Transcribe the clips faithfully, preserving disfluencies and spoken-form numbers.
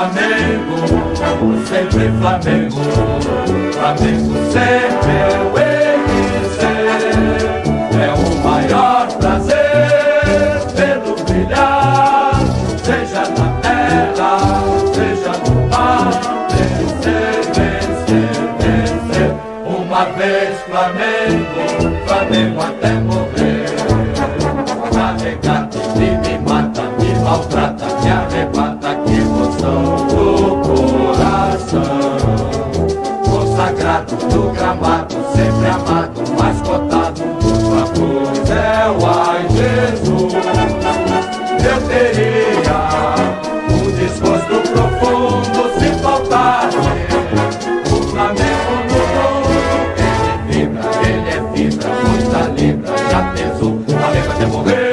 Flamengo, sempre Flamengo, Flamengo sempre eu hei de ser. É o maior prazer vê-lo brilhar, seja na terra, seja no mar. Vencer, vencer, vencer. Uma vez Flamengo, Flamengo até morrer. Carregado de me mata, me maltrata, me arrebata, que emoção do coração. Consagrado do gramado, sempre amado, mascotado do cruz. É o ai Jesus. Eu teria um desgosto profundo se faltasse o Flamengo no mundo. Ele vibra, ele é fibra, muita libra, já pesou, Flamengo até morrer.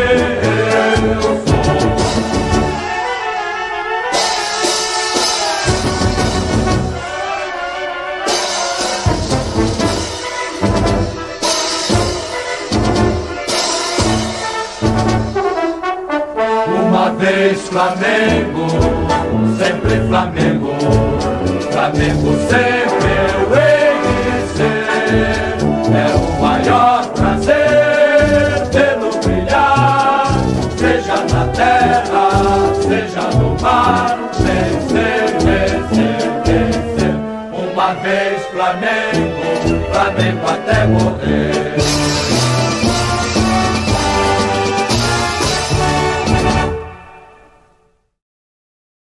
Uma vez Flamengo, sempre Flamengo, Flamengo sempre eu hei de ser. É o maior prazer vê-lo brilhar, seja na terra, seja no mar. Vencer, vencer, vencer. Uma vez Flamengo, Flamengo até morrer.